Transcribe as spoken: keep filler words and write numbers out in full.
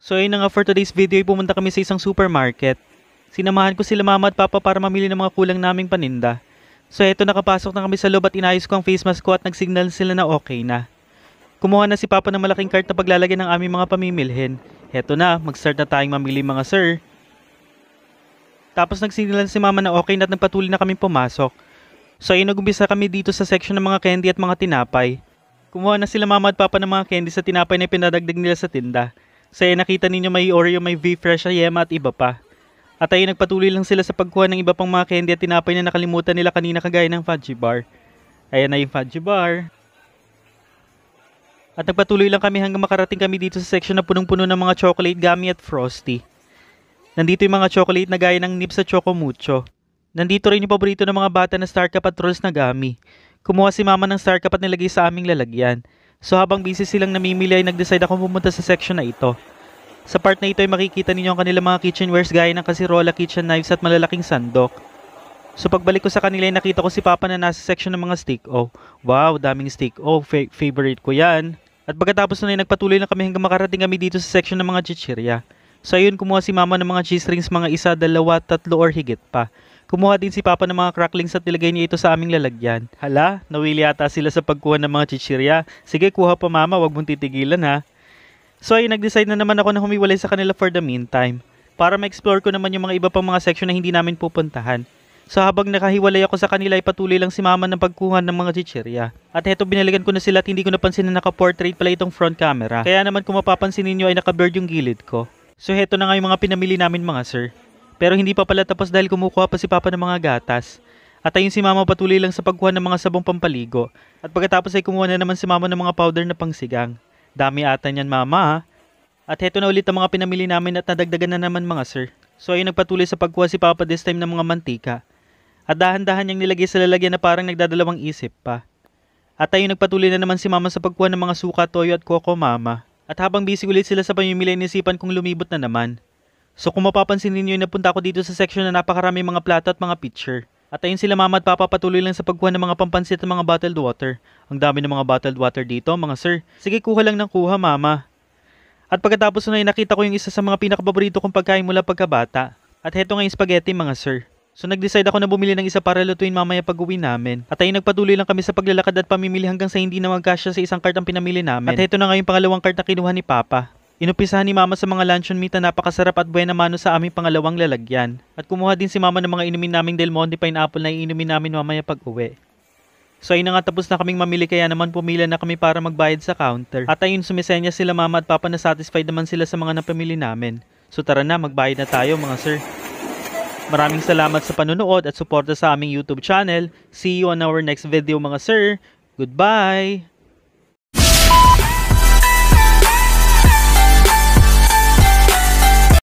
So ayun na nga, for today's video ay pumunta kami sa isang supermarket. Sinamahan ko sila mama at papa para mamili ng mga kulang naming paninda. So eto, nakapasok na kami sa loob at inayos ko ang face mask ko at nagsignal sila na okay na. Kumuha na si papa ng malaking cart na paglalagay ng aming mga pamimilhin. Heto na, mag-start na tayong mamili mga sir. Tapos nagsignal si mama na okay na at nagpatuloy na kaming pumasok. So ayun, nag-umpisa kami dito sa section ng mga candy at mga tinapay. Kumuha na sila mama at papa ng mga candy sa tinapay na pinadagdag nila sa tinda. So ayun, nakita ninyo may Oreo, may V-Fresh, Yema at iba pa. At ayun, nagpatuloy lang sila sa pagkuha ng iba pang mga candy at tinapay na nakalimutan nila kanina, kagaya ng fudgy bar. Ayan na yung fudgy bar. At nagpatuloy lang kami hanggang makarating kami dito sa section na punong-puno ng mga chocolate, gummy at frosty. Nandito yung mga chocolate na gaya ng Nips at Choco Mucho. Nandito rin yung paborito ng mga bata na Star Cup at Rolls na gummy. Kumuha si mama ng Star Cup at nilagay sa aming lalagyan. So habang busy silang namimili ay nag-decide akong pumunta sa section na ito. Sa part na ito ay makikita ninyo ang kanilang mga kitchenwares gaya ng kasirola, kitchen knives at malalaking sandok. So pagbalik ko sa kanila ay nakita ko si papa na nasa section ng mga stick-o. Wow, daming stick-o, Fa favorite ko yan. At pagkatapos na ay nagpatuloy na kami hanggang makarating kami dito sa section ng mga chichirya. So ayun, kumuha si mama ng mga cheese rings, mga isa, dalawa, tatlo or higit pa. Kumuha din si papa ng mga cracklings at nilagay niya ito sa aming lalagyan. Hala, nawili ata sila sa pagkuha ng mga chichirya. Sige, kuha pa mama, wag mong titigilan ha. So ayun, nag-decide na naman ako na humiwalay sa kanila for the meantime. Para ma-explore ko naman yung mga iba pang mga section na hindi namin pupuntahan. So habang nakahiwalay ako sa kanila ay patuloy lang si mama ng pagkuha ng mga chichirya. At heto, binaligan ko na sila at hindi ko napansin na naka-portrait pala itong front camera. Kaya naman kung mapapansin ninyo ay naka-blurred yung gilid ko. So heto na nga yung mga pinamili namin mga sir. Pero hindi pa pala tapos dahil kumukuha pa si papa ng mga gatas. At ayun, si mama patuloy lang sa pagkuha ng mga sabong pampaligo. At pagkatapos ay kumuha na naman si mama ng mga powder na pangsigang. Dami ata niyan mama ha. At heto na ulit ang mga pinamili namin at nadagdagan na naman mga sir. So ayun, nagpatuloy sa pagkuha si papa this time ng mga mantika. At dahan-dahan niyang nilagay sa lalagyan na parang nagdadalawang isip pa. At ayun, nagpatuloy na naman si mama sa pagkuha ng mga suka, toyo at coco mama. At habang busy ulit sila sa pamimili, inisipan kong lumibot na naman. So kung mapapansin ninyo, napunta ako dito sa section na napakarami mga plato at mga pitcher. At ayun, sila mama at papa patuloy lang sa pagkuha ng mga pampansit at mga bottled water. Ang dami ng mga bottled water dito mga sir. Sige, kuha lang ng kuha mama. At pagkatapos na nakita ko yung isa sa mga pinakapaborito kong pagkain mula pagkabata. At heto nga yung spaghetti mga sir. So nag-decide ako na bumili ng isa para lutuin mamaya pag-uwi namin. At ayun, nagpatuloy lang kami sa paglalakad at pamimili hanggang sa hindi na magkasya sa isang cart ang pinamili namin. At heto na nga yung pangalawang cart na kinuha ni papa. Inumpisahan ni mama sa mga luncheon meat na napakasarap at buena mano sa aming pangalawang lalagyan. At kumuha din si mama ng mga inumin naming Del Monte pineapple na iinumin namin mamaya pag-uwi. So ayun na nga, tapos na kaming mamili kaya naman pumila na kami para magbayad sa counter. At ayun, sumisenya sila mama at papa na satisfied naman sila sa mga napamili namin. So tara na, magbayad na tayo mga sir. Maraming salamat sa panunood at suporta sa aming YouTube channel. See you on our next video mga sir. Goodbye!